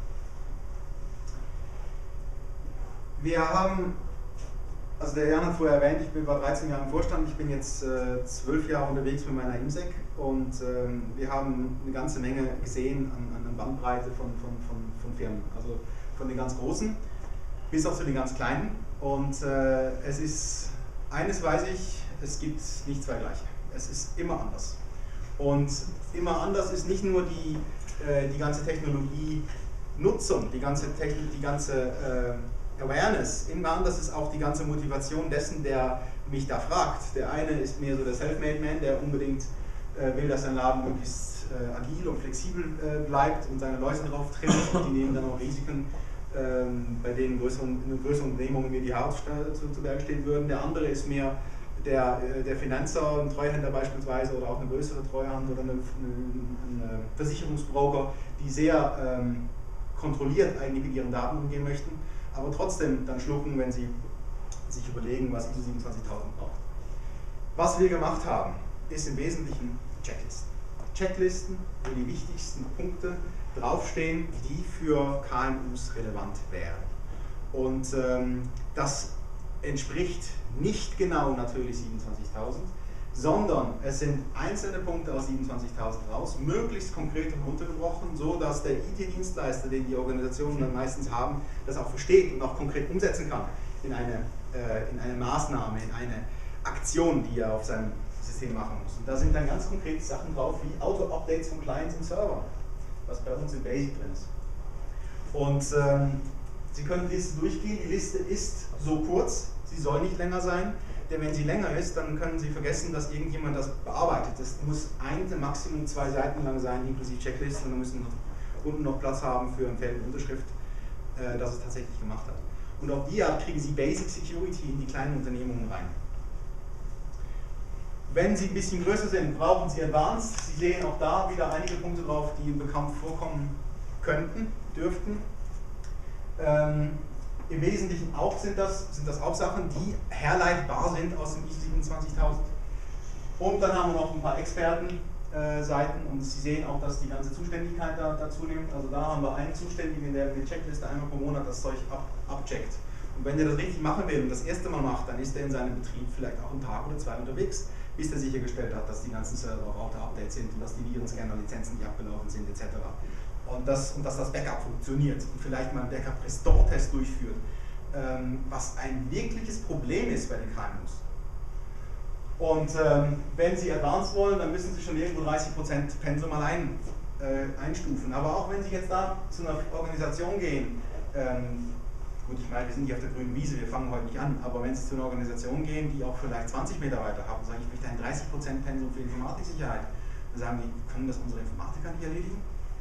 Wir haben, also der Jan hat vorher erwähnt, ich bin, war dreizehn Jahre im Vorstand, ich bin jetzt äh, zwölf Jahre unterwegs mit meiner IMSEC und ähm, wir haben eine ganze Menge gesehen an, an der Bandbreite von, von, von, von Firmen, also von den ganz Großen bis auch zu den ganz Kleinen, und äh, es ist, eines weiß ich, es gibt nicht zwei gleiche, es ist immer anders. Und immer anders ist nicht nur die, äh, die ganze Technologie-Nutzung, die ganze, Techn die ganze äh, Awareness, immer anders ist auch die ganze Motivation dessen, der mich da fragt. Der eine ist mehr so der Self-Made-Man, der unbedingt äh, will, dass sein Laden möglichst äh, agil und flexibel äh, bleibt und seine Leute drauf trimmt, und die nehmen dann auch Risiken, ähm, bei denen größeren, in größeren Unternehmungen mir die Haare zu, zu Berge stehen würden. Der andere ist mehr der, der Finanzer, ein Treuhänder beispielsweise, oder auch eine größere Treuhand oder eine, eine, eine Versicherungsbroker, die sehr ähm, kontrolliert eigentlich mit ihren Daten umgehen möchten, aber trotzdem dann schlucken, wenn sie sich überlegen, was I S O siebenundzwanzigtausend braucht. Was wir gemacht haben, ist im Wesentlichen Checklisten. Checklisten, wo die wichtigsten Punkte draufstehen, die für K M Us relevant wären. Und ähm, das entspricht nicht genau natürlich siebenundzwanzigtausend, sondern es sind einzelne Punkte aus siebenundzwanzigtausend raus, möglichst konkret heruntergebrochen, so dass der I T-Dienstleister, den die Organisationen dann meistens haben, das auch versteht und auch konkret umsetzen kann in eine, äh, in eine Maßnahme, in eine Aktion, die er auf seinem System machen muss. Und da sind dann ganz konkrete Sachen drauf, wie Auto-Updates von Clients und Servern, was bei uns im Basic drin ist. Und ähm, Sie können die Liste durchgehen, die Liste ist so kurz, sie soll nicht länger sein, denn wenn sie länger ist, dann können Sie vergessen, dass irgendjemand das bearbeitet. Das muss eine, Maximum zwei Seiten lang sein, inklusive Checklisten, und wir müssen unten noch Platz haben für Empfehlung und Unterschrift, äh, dass es tatsächlich gemacht hat. Und auf die Art kriegen Sie Basic Security in die kleinen Unternehmungen rein. Wenn Sie ein bisschen größer sind, brauchen Sie Advanced. Sie sehen auch da wieder einige Punkte drauf, die Ihnen bekannt vorkommen könnten, dürften. Ähm, Im Wesentlichen auch sind das, sind das auch Sachen, die herleitbar sind aus dem I S O siebenundzwanzigtausend. Und dann haben wir noch ein paar Expertenseiten und Sie sehen auch, dass die ganze Zuständigkeit da, dazu nimmt. Also da haben wir einen Zuständigen, der mit Checkliste einmal pro Monat das Zeug ab, abcheckt. Und wenn der das richtig machen will und das erste Mal macht, dann ist er in seinem Betrieb vielleicht auch einen Tag oder zwei unterwegs, bis er sichergestellt hat, dass die ganzen Server auf Auto-Update sind und dass die Virenscanner-Lizenzen nicht abgelaufen sind, et cetera. Und, das, und dass das Backup funktioniert und vielleicht mal einen Backup-Restore-Test durchführt, ähm, was ein wirkliches Problem ist bei den K M Us. Und ähm, wenn Sie Advanced wollen, dann müssen Sie schon irgendwo dreißig Prozent Pensum mal ein, äh, einstufen. Aber auch wenn Sie jetzt da zu einer Organisation gehen, ähm, gut, ich meine, wir sind hier auf der grünen Wiese, wir fangen heute nicht an, aber wenn Sie zu einer Organisation gehen, die auch vielleicht zwanzig Mitarbeiter haben, sagen, ich möchte ein dreißig Prozent Pensum für Informatiksicherheit, dann sagen die, können das unsere Informatiker nicht erledigen?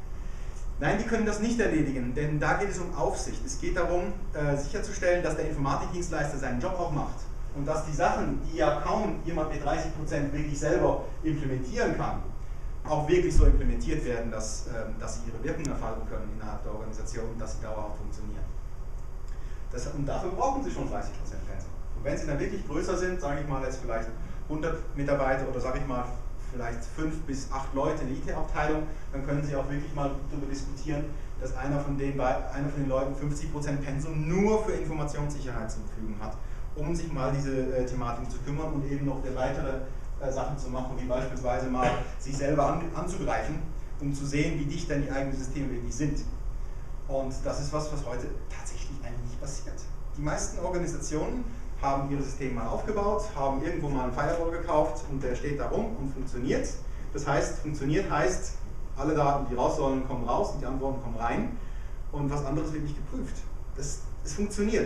Nein, die können das nicht erledigen, denn da geht es um Aufsicht. Es geht darum, äh, sicherzustellen, dass der Informatikdienstleister seinen Job auch macht und dass die Sachen, die ja kaum jemand mit dreißig Prozent wirklich selber implementieren kann, auch wirklich so implementiert werden, dass, äh, dass sie ihre Wirkung entfalten können innerhalb der Organisation und dass sie dauerhaft funktionieren. Das, und dafür brauchen Sie schon dreißig Prozent Pensum. Und wenn Sie dann wirklich größer sind, sage ich mal jetzt vielleicht hundert Mitarbeiter oder sage ich mal vielleicht fünf bis acht Leute in der I T-Abteilung, dann können Sie auch wirklich mal darüber diskutieren, dass einer von den, einer von den Leuten fünfzig Prozent Pensum nur für Informationssicherheit zur Verfügung hat, um sich mal diese äh, Thematik zu kümmern und eben noch weitere äh, Sachen zu machen, wie beispielsweise mal sich selber an, anzugreifen, um zu sehen, wie dicht denn die eigenen Systeme wirklich sind. Und das ist was, was heute tatsächlich eigentlich nicht passiert. Die meisten Organisationen haben ihre Systeme mal aufgebaut, haben irgendwo mal einen Firewall gekauft und der steht da rum und funktioniert. Das heißt, funktioniert heißt, alle Daten, die raus sollen, kommen raus und die Antworten kommen rein und was anderes wird nicht geprüft. Das, das funktioniert.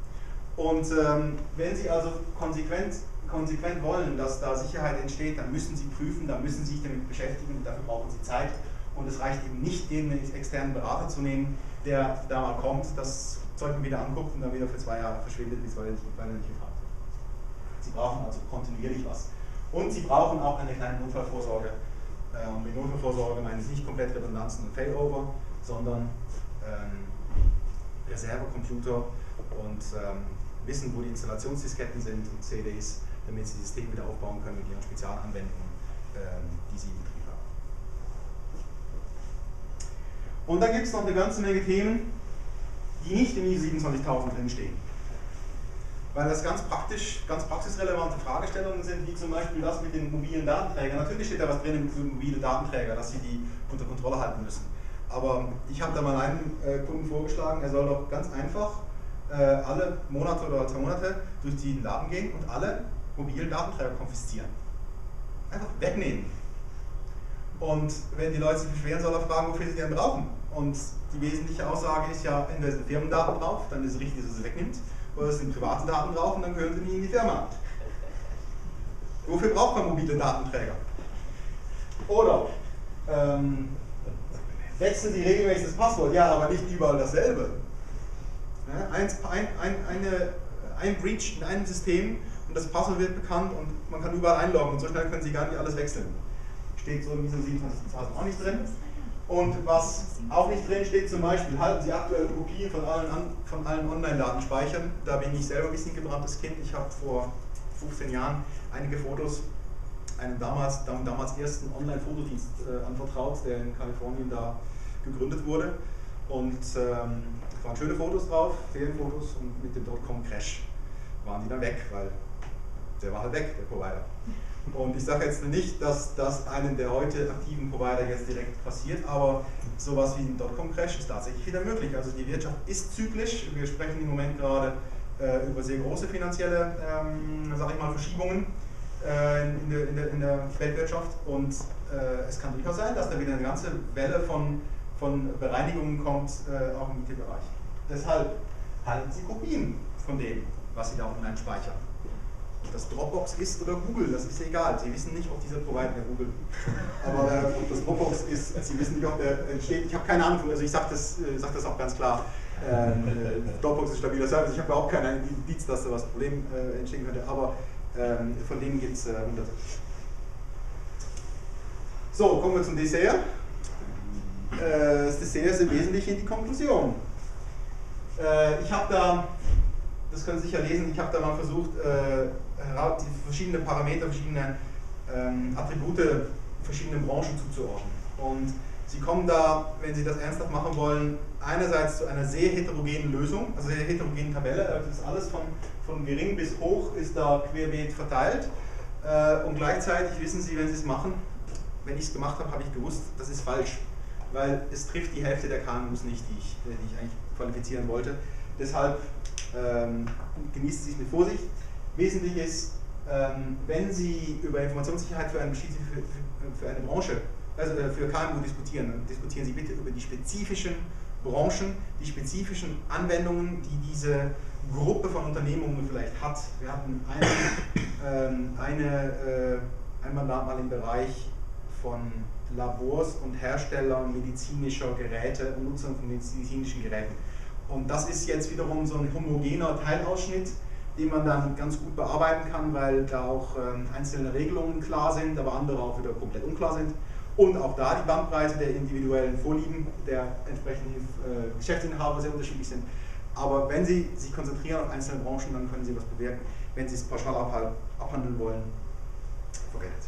Und ähm, wenn Sie also konsequent, konsequent wollen, dass da Sicherheit entsteht, dann müssen Sie prüfen, dann müssen Sie sich damit beschäftigen und dafür brauchen Sie Zeit. Und es reicht eben nicht, irgendeinen externen Berater zu nehmen, der da mal kommt, das Zeug wieder anguckt und dann wieder für zwei Jahre verschwindet, weil er nicht, weil er nicht gefragt wird. Sie brauchen also kontinuierlich was. Und Sie brauchen auch eine kleine Notfallvorsorge. Und mit Notfallvorsorge meine ich nicht komplett Redundanzen und Failover, sondern ähm, Reservecomputer und ähm, wissen, wo die Installationsdisketten sind und C Ds, damit Sie das System wieder aufbauen können mit Ihren Spezialanwendungen, ähm, die Sie in Betrieb haben. Und dann gibt es noch eine ganze Menge Themen, die nicht im I S O siebenundzwanzigtausend drinstehen. Weil das ganz praktisch, ganz praxisrelevante Fragestellungen sind, wie zum Beispiel das mit den mobilen Datenträgern. Natürlich steht da was drin für mobile Datenträger, dass sie die unter Kontrolle halten müssen. Aber ich habe da mal einem äh, Kunden vorgeschlagen, er soll doch ganz einfach äh, alle Monate oder zwei Monate durch die Daten gehen und alle mobilen Datenträger konfiszieren. Einfach wegnehmen. Und wenn die Leute sich beschweren, soll er fragen, wofür sie die denn brauchen. Und die wesentliche Aussage ist ja, entweder sind Firmendaten drauf, dann ist es richtig, dass er sie wegnimmt, oder es sind private Daten drauf und dann gehören sie nicht in die Firma. Wofür braucht man mobile Datenträger? Oder ähm, wechseln Sie regelmäßig das Passwort? Ja, aber nicht überall dasselbe. Ja, ein, ein, ein, eine, ein Breach in einem System und das Passwort wird bekannt und man kann überall einloggen und so schnell können Sie gar nicht alles wechseln. Steht so in I S O siebenundzwanzigtausend auch nicht drin. Und was auch nicht drin steht, zum Beispiel, halten Sie aktuelle Kopien von allen, von allen Online-Datenspeichern. Da bin ich selber ein bisschen gebranntes Kind. Ich habe vor fünfzehn Jahren einige Fotos einem damals, damals ersten Online-Fotodienst äh, anvertraut, der in Kalifornien da gegründet wurde. Und ähm, es waren schöne Fotos drauf, Ferienfotos, und mit dem Dotcom-Crash waren die dann weg, weil der war halt weg, der Provider. Und ich sage jetzt nicht, dass das einem der heute aktiven Provider jetzt direkt passiert, aber sowas wie ein Dotcom-Crash ist tatsächlich wieder möglich. Also die Wirtschaft ist zyklisch. Wir sprechen im Moment gerade äh, über sehr große finanzielle, ähm, sag ich mal, Verschiebungen äh, in, der, in, der, in der Weltwirtschaft. Und äh, es kann durchaus sein, dass da wieder eine ganze Welle von, von Bereinigungen kommt, äh, auch im I T-Bereich. Deshalb halten Sie Kopien von dem, was Sie da online speichern. Ob das Dropbox ist oder Google, das ist egal. Sie wissen nicht, ob dieser Provider der Google, aber äh, ob das Dropbox ist, Sie wissen nicht, ob der entsteht. Ich habe keine Ahnung, also ich sage das, äh, sag das auch ganz klar. Äh, Dropbox ist stabiler Service. Ich habe überhaupt keinen Indiz, dass da was Problem äh, entstehen könnte, aber äh, von denen gibt es äh, hunderte. So, kommen wir zum Dessert. Äh, das Dessert ist im Wesentlichen die Konklusion. Äh, ich habe da, das können Sie sicher lesen, ich habe da mal versucht, äh, die verschiedene Parameter, verschiedene ähm, Attribute verschiedenen Branchen zuzuordnen. Und Sie kommen da, wenn Sie das ernsthaft machen wollen, einerseits zu einer sehr heterogenen Lösung, also sehr heterogenen Tabelle, das ist alles von, von gering bis hoch ist da querbeet verteilt. Äh, und gleichzeitig wissen Sie, wenn Sie es machen, wenn ich es gemacht habe, habe ich gewusst, das ist falsch, weil es trifft die Hälfte der K M Us nicht, die ich, die ich eigentlich qualifizieren wollte. Deshalb ähm, genießen Sie es mit Vorsicht. Wesentlich ist, ähm, wenn Sie über Informationssicherheit für eine, für, für eine Branche, also für K M U diskutieren, dann diskutieren Sie bitte über die spezifischen Branchen, die spezifischen Anwendungen, die diese Gruppe von Unternehmungen vielleicht hat. Wir hatten eine, ähm, eine, äh, ein Mandat mal im Bereich von Labors und Herstellern medizinischer Geräte und Nutzern von medizinischen Geräten. Und das ist jetzt wiederum so ein homogener Teilausschnitt, den man dann ganz gut bearbeiten kann, weil da auch ähm, einzelne Regelungen klar sind, aber andere auch wieder komplett unklar sind. Und auch da die Bandbreite der individuellen Vorlieben der entsprechenden äh, Geschäftsinhaber sehr unterschiedlich sind. Aber wenn Sie sich konzentrieren auf einzelne Branchen, dann können Sie was bewirken. Wenn Sie es pauschal abhandeln wollen, forget it.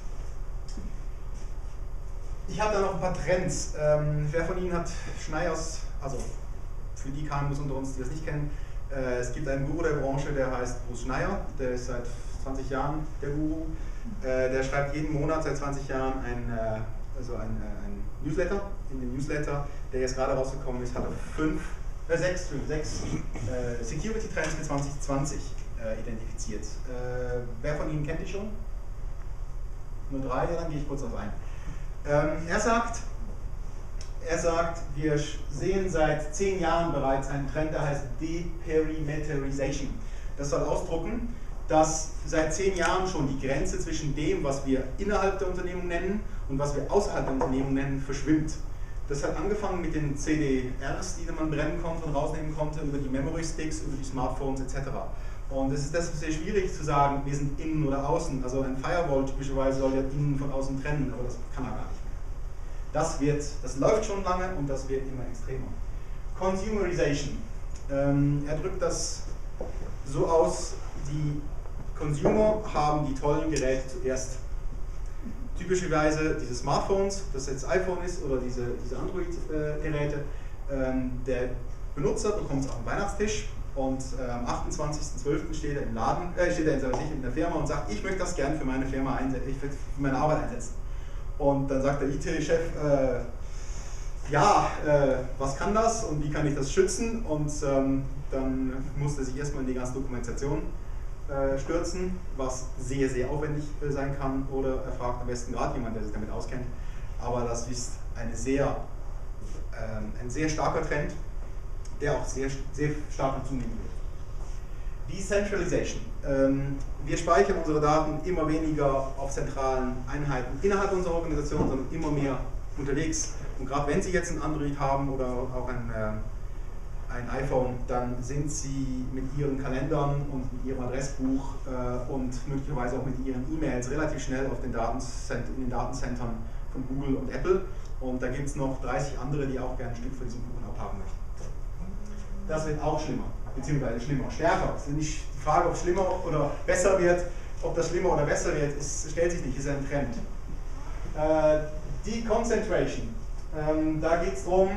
Ich habe da noch ein paar Trends. Ähm, wer von Ihnen hat Schneiers, also für die K M Us unter uns, die das nicht kennen, äh, es gibt einen Guru der Branche, der heißt Bruce Schneier, der ist seit zwanzig Jahren der Guru. Äh, der schreibt jeden Monat seit zwanzig Jahren ein, äh, also ein, äh, ein Newsletter. In dem Newsletter, der jetzt gerade rausgekommen ist, hat er fünf, äh, sechs, fünf, sechs äh, Security Trends für zwanzig zwanzig äh, identifiziert. Äh, wer von Ihnen kennt die schon? Nur drei, ja, dann gehe ich kurz auf ein. Ähm, er sagt, er sagt, wir sehen seit zehn Jahren bereits einen Trend, der heißt Deperimeterization. Das soll ausdrucken, dass seit zehn Jahren schon die Grenze zwischen dem, was wir innerhalb der Unternehmung nennen und was wir außerhalb der Unternehmung nennen, verschwimmt. Das hat angefangen mit den C D Rs, die man brennen konnte und rausnehmen konnte, über die Memory Sticks, über die Smartphones et cetera. Und es ist deshalb sehr schwierig zu sagen, wir sind innen oder außen. Also ein Firewall typischerweise soll ja innen von außen trennen, aber das kann er gar nicht mehr. Das, wird, das läuft schon lange und das wird immer extremer. Consumerization. Ähm, er drückt das so aus, die Consumer haben die tollen Geräte zuerst. Typischerweise diese Smartphones, ob das jetzt iPhone ist oder diese, diese Android-Geräte. Ähm, der Benutzer bekommt es auf den Weihnachtstisch und äh, am achtundzwanzigsten zwölften steht er im Laden, äh, steht er in, sich in der Firma und sagt, ich möchte das gerne für meine Firma einsetzen, ich will für meine Arbeit einsetzen. Und dann sagt der I T-Chef, äh, ja, äh, was kann das und wie kann ich das schützen? Und ähm, dann musste er sich erstmal in die ganze Dokumentation äh, stürzen, was sehr, sehr aufwendig äh, sein kann. Oder er fragt am besten gerade jemanden, der sich damit auskennt. Aber das ist eine sehr, äh, ein sehr starker Trend, der auch sehr, sehr stark zunehmen wird. Decentralization. Ähm, wir speichern unsere Daten immer weniger auf zentralen Einheiten innerhalb unserer Organisation, sondern immer mehr unterwegs. Und gerade wenn Sie jetzt ein Android haben oder auch ein, äh, ein iPhone, dann sind Sie mit Ihren Kalendern und mit Ihrem Adressbuch äh, und möglicherweise auch mit Ihren E-Mails relativ schnell auf den Datencent in den Datencentern von Google und Apple. Und da gibt es noch dreißig andere, die auch gerne ein Stück von diesem Kuchen abhaben möchten. Das wird auch schlimmer, beziehungsweise schlimmer, stärker. Es ist nicht die Frage, ob es schlimmer oder besser wird. Ob das schlimmer oder besser wird, ist, stellt sich nicht, ist ein Trend. Äh, Deconcentration. Ähm, da geht es darum,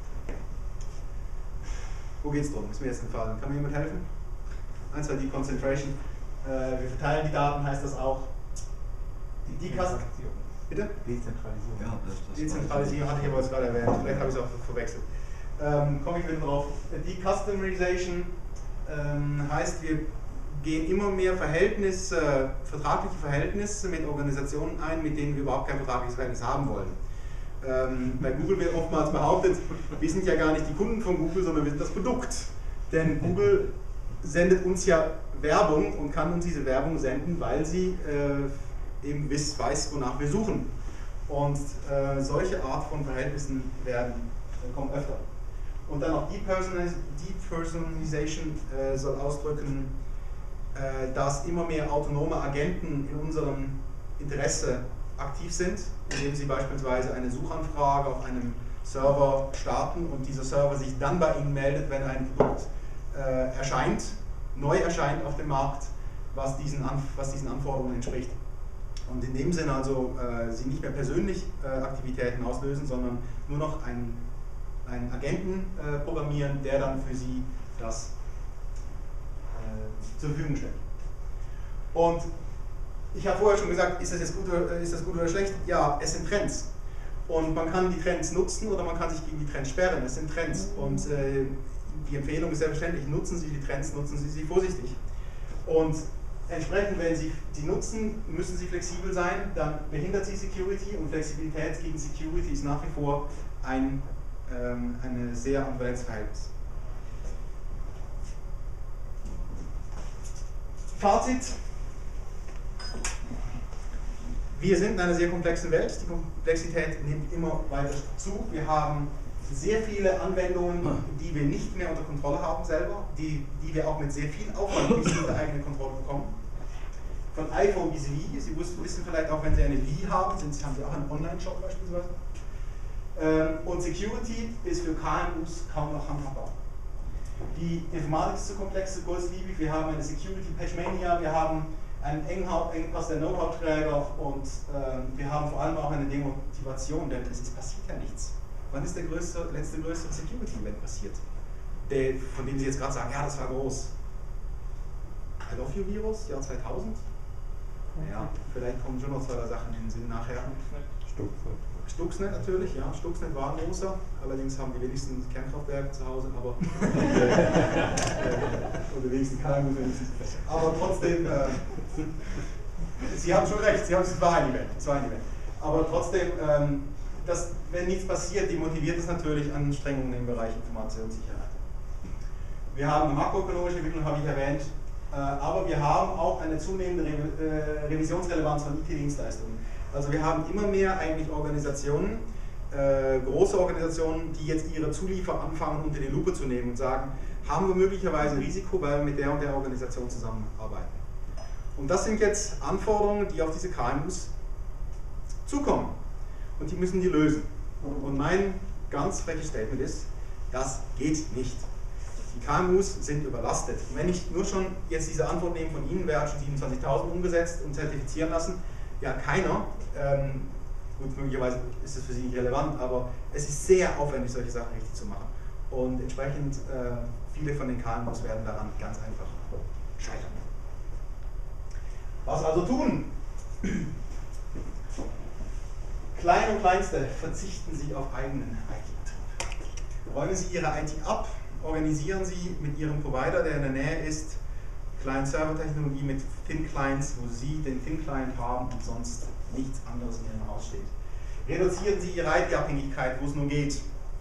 wo geht es darum? Ist mir jetzt entfallen. Kann mir jemand helfen? Eins war Deconcentration. Äh, wir verteilen die Daten, heißt das auch. Die Decentralisierung. Bitte? Dezentralisierung. Ja, das, das Dezentralisierung hatte ich aber jetzt gerade erwähnt. Vielleicht habe ich es auch verwechselt. Ähm, komme ich wieder drauf. Decustomerization ähm, heißt, wir gehen immer mehr Verhältnisse, äh, vertragliche Verhältnisse mit Organisationen ein, mit denen wir überhaupt kein vertragliches Verhältnis haben wollen. Ähm, bei Google wird oftmals behauptet, wir sind ja gar nicht die Kunden von Google, sondern wir sind das Produkt. Denn Google sendet uns ja Werbung und kann uns diese Werbung senden, weil sie äh, eben wiss, weiß, wonach wir suchen. Und äh, solche Art von Verhältnissen werden, äh, kommen öfter. Und dann noch Depersonalization äh, soll ausdrücken, äh, dass immer mehr autonome Agenten in unserem Interesse aktiv sind, indem Sie beispielsweise eine Suchanfrage auf einem Server starten und dieser Server sich dann bei Ihnen meldet, wenn ein Produkt äh, erscheint, neu erscheint auf dem Markt, was diesen, Anf was diesen Anforderungen entspricht. Und in dem Sinne also äh, Sie nicht mehr persönlich äh, Aktivitäten auslösen, sondern nur noch einen, einen Agenten äh, programmieren, der dann für Sie das äh, zur Verfügung stellt. Und ich habe vorher schon gesagt, ist das jetzt gut oder, ist das gut oder schlecht? Ja, es sind Trends. Und man kann die Trends nutzen oder man kann sich gegen die Trends sperren. Es sind Trends. Und äh, die Empfehlung ist selbstverständlich, nutzen Sie die Trends, nutzen Sie sie vorsichtig. Und entsprechend, wenn Sie die nutzen, müssen Sie flexibel sein, dann behindert Sie Security, und Flexibilität gegen Security ist nach wie vor ein ähm, eine sehr ambivalentes Verhältnis. Fazit: Wir sind in einer sehr komplexen Welt, die Komplexität nimmt immer weiter zu. Wir haben sehr viele Anwendungen, die wir nicht mehr unter Kontrolle haben selber, die, die wir auch mit sehr viel Aufwand bis unter eigene Kontrolle bekommen. Von iPhone bis Wii, Sie wissen vielleicht auch, wenn Sie eine Wii haben, sind, haben Sie auch einen Online-Shop beispielsweise. Und Security ist für K M Us kaum noch handhabbar. Die Informatik ist zu komplex, zu kurzlebig, wir haben eine Security-Patch-Mania, wir haben einen Engpass der Know-how-Träger und äh, wir haben vor allem auch eine Demotivation, denn es ist, passiert ja nichts. Wann ist der größte, letzte größere Security-Event passiert? Der, von dem Sie jetzt gerade sagen, ja, das war groß. I Love You Virus, Jahr zweitausend? Naja, vielleicht kommen schon noch zwei Sachen in den Sinn nachher. Stuxnet. Stuxnet natürlich, ja, Stuxnet war ein großer, allerdings haben die wenigsten Kernkraftwerke zu Hause, aber oder wenigstens keine wenigstens. Aber trotzdem, äh, Sie haben schon recht, Sie haben, es war ein Event, es war ein Event. Aber trotzdem, ähm, das, wenn nichts passiert, demotiviert es natürlich Anstrengungen im Bereich Informationssicherheit. Wir haben eine makroökonomische Entwicklung, habe ich erwähnt, äh, aber wir haben auch eine zunehmende Re äh, Revisionsrelevanz von I T-Dienstleistungen. Also wir haben immer mehr eigentlich Organisationen, äh, große Organisationen, die jetzt ihre Zulieferer anfangen, unter die Lupe zu nehmen und sagen, haben wir möglicherweise ein Risiko, weil wir mit der und der Organisation zusammenarbeiten. Und das sind jetzt Anforderungen, die auf diese K M Us zukommen. Und die müssen die lösen. Und mein ganz freches Statement ist, das geht nicht. Die K M Us sind überlastet. Und wenn ich nur schon jetzt diese Antwort nehme von Ihnen, wer hat schon siebenundzwanzigtausend umgesetzt und zertifizieren lassen? Ja, keiner. Ähm, gut, möglicherweise ist es für Sie nicht relevant, aber es ist sehr aufwendig, solche Sachen richtig zu machen. Und entsprechend, äh, viele von den K M Us werden daran ganz einfach scheitern. Was also tun? Klein und Kleinste, verzichten Sie auf eigenen I T-Betrieb. Räumen Sie Ihre I T ab, organisieren Sie mit Ihrem Provider, der in der Nähe ist, Client-Server-Technologie mit Thin-Clients, wo Sie den Thin-Client haben und sonst nichts anderes in Ihrem Haus steht. Reduzieren Sie Ihre I T-Abhängigkeit, wo es nur geht.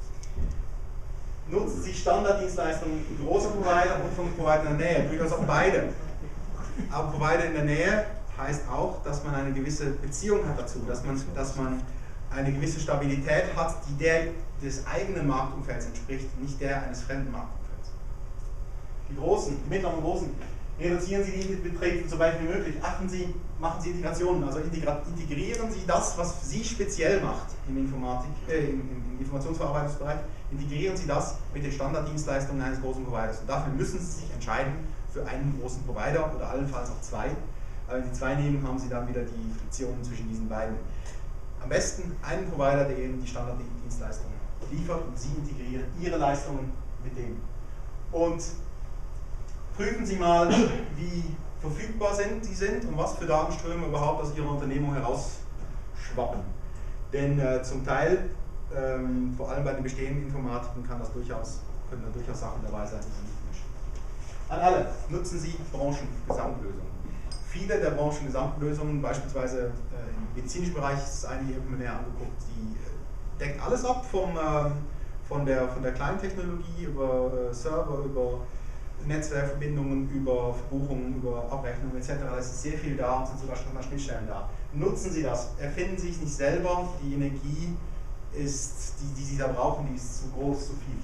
Nutzen Sie Standarddienstleistungen großer Provider und von Provider in der Nähe, durchaus auch beide. Aber Provider in der Nähe heißt auch, dass man eine gewisse Beziehung hat dazu, dass man, dass man eine gewisse Stabilität hat, die der des eigenen Marktumfelds entspricht, nicht der eines fremden Marktumfelds. Die Großen, die mittleren und Großen, reduzieren Sie die Beträge so weit wie möglich, achten Sie, machen Sie Integrationen, also integrieren Sie das, was Sie speziell macht im, Informatik, äh, im, im Informationsverarbeitungsbereich, integrieren Sie das mit den Standarddienstleistungen eines großen Providers. Und dafür müssen Sie sich entscheiden für einen großen Provider oder allenfalls auch zwei. Aber wenn Sie zwei nehmen, haben Sie dann wieder die Friktionen zwischen diesen beiden. Am besten einen Provider, der eben die Standarddienstleistungen liefert und Sie integrieren Ihre Leistungen mit dem. Und prüfen Sie mal, wie verfügbar sind die sind und was für Datenströme überhaupt aus Ihrer Unternehmung herausschwappen. Denn äh, zum Teil, ähm, vor allem bei den bestehenden Informatiken, kann das durchaus, können da durchaus Sachen dabei sein, die Sie nicht möchten. An alle, nutzen Sie Branchengesamtlösungen. Viele der Branchengesamtlösungen, beispielsweise äh, im medizinischen Bereich, ist eine hier mir näher angeguckt, die äh, deckt alles ab, vom, äh, von der, von der Kleintechnologie über äh, Server, über Netzwerkverbindungen, über Verbuchungen, über Abrechnungen et cetera. Da ist sehr viel da und sind sogar schon mal Schnittstellen da. Nutzen Sie das, erfinden Sie es nicht selber, die Energie, ist, die, die Sie da brauchen, die ist zu groß, zu viel.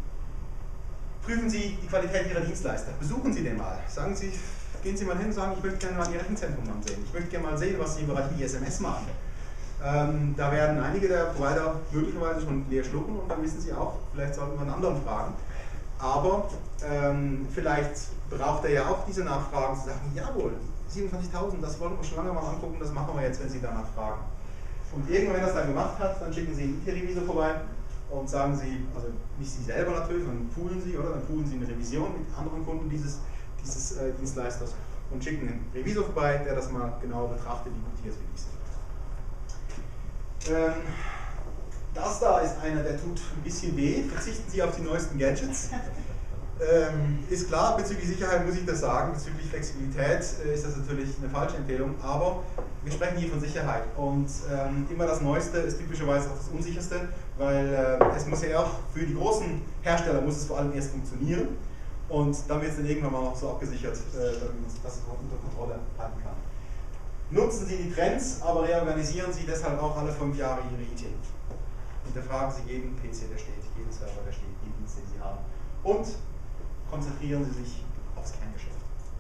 Prüfen Sie die Qualität Ihrer Dienstleister, besuchen Sie den mal. Sagen Sie, gehen Sie mal hin und sagen, ich möchte gerne mal Ihr Rechenzentrum ansehen. Ich möchte gerne mal sehen, was Sie im Bereich I S M S machen. Ähm, da werden einige der Provider möglicherweise schon leer schlucken und dann wissen sie auch, vielleicht sollten wir einen anderen fragen. Aber ähm, vielleicht braucht er ja auch diese Nachfragen zu sagen, jawohl, siebenundzwanzigtausend, das wollen wir schon lange mal angucken, das machen wir jetzt, wenn Sie danach fragen. Und irgendwann, wenn er das dann gemacht hat, dann schicken Sie einen I T-Revisor vorbei und sagen Sie, also nicht Sie selber natürlich, sondern poolen Sie, oder? Dann poolen Sie eine Revision mit anderen Kunden dieses, dieses äh, Dienstleisters und schicken einen Revisor vorbei, der das mal genau betrachtet, wie gut die jetzt wirklich sind. Ähm, das da ist einer, der tut ein bisschen weh. Verzichten Sie auf die neuesten Gadgets. Ähm, ist klar, bezüglich Sicherheit muss ich das sagen, bezüglich Flexibilität äh, ist das natürlich eine falsche Empfehlung, aber wir sprechen hier von Sicherheit und ähm, immer das Neueste ist typischerweise auch das Unsicherste, weil äh, es muss ja auch für die großen Hersteller muss es vor allem erst funktionieren und dann wird es dann irgendwann mal noch so abgesichert, äh, dass es unter Kontrolle halten kann. Nutzen Sie die Trends, aber reorganisieren Sie deshalb auch alle fünf Jahre Ihre I T. Hinterfragen Sie jeden P C, der steht, jeden Server, der steht, jeden Dienst, den Sie haben. Und konzentrieren Sie sich aufs Kerngeschäft.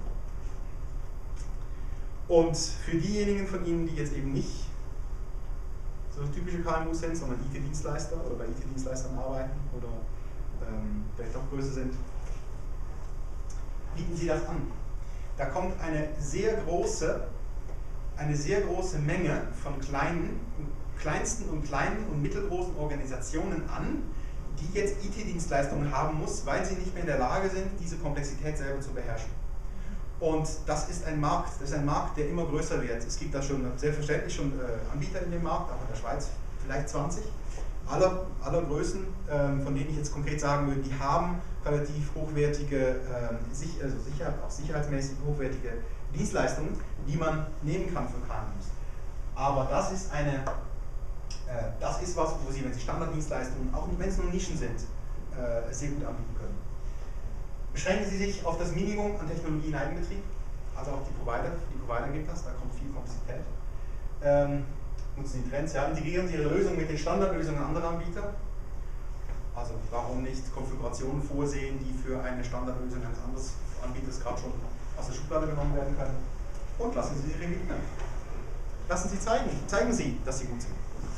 Und für diejenigen von Ihnen, die jetzt eben nicht so typische K M Us sind, sondern I T-Dienstleister oder bei I T-Dienstleistern arbeiten oder ähm, vielleicht auch größer sind, bieten Sie das an. Da kommt eine sehr große, eine sehr große Menge von kleinen, kleinsten und kleinen und mittelgroßen Organisationen an, die jetzt I T-Dienstleistungen haben muss, weil sie nicht mehr in der Lage sind, diese Komplexität selber zu beherrschen. Und das ist ein Markt, das ist ein Markt, der immer größer wird. Es gibt da schon selbstverständlich schon äh, Anbieter in dem Markt, auch in der Schweiz vielleicht zwanzig. Aller, aller Größen, ähm, von denen ich jetzt konkret sagen würde, die haben relativ hochwertige, ähm, sich, also sicher, auch sicherheitsmäßig hochwertige Dienstleistungen, die man nehmen kann für K M Us. Aber das ist eine Das ist was, wo Sie, wenn Sie Standarddienstleistungen, auch wenn es nur Nischen sind, sehr gut anbieten können. Beschränken Sie sich auf das Minimum an Technologie in Eigenbetrieb, also auch die Provider, die Provider gibt das, da kommt viel Komplexität. Ähm, nutzen Sie Trends, ja, integrieren Sie Ihre Lösung mit den Standardlösungen anderer Anbieter. Also warum nicht Konfigurationen vorsehen, die für eine Standardlösung eines anderen Anbieters gerade schon aus der Schublade genommen werden können. Und lassen Sie sich revidieren. Lassen Sie zeigen, zeigen Sie, dass Sie gut sind.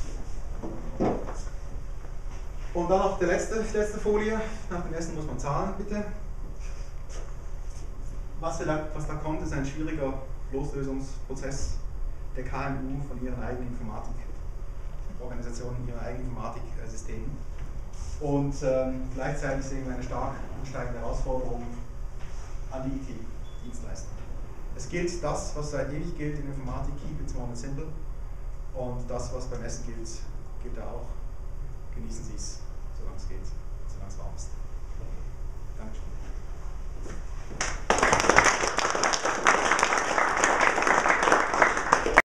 Und dann noch die letzte, die letzte Folie. Nach dem Essen muss man zahlen, bitte. Was da, was da kommt, ist ein schwieriger Loslösungsprozess der K M U von ihren eigenen Informatikorganisationen, ihren eigenen Informatiksystemen. Und ähm, gleichzeitig sehen wir eine stark ansteigende Herausforderung an die I T-Dienstleister. Es gilt das, was seit ewig gilt in Informatik, keep it small and simple. Und das, was beim Essen gilt, gilt da auch. Genießen Sie es, solange es geht, solange es warm ist.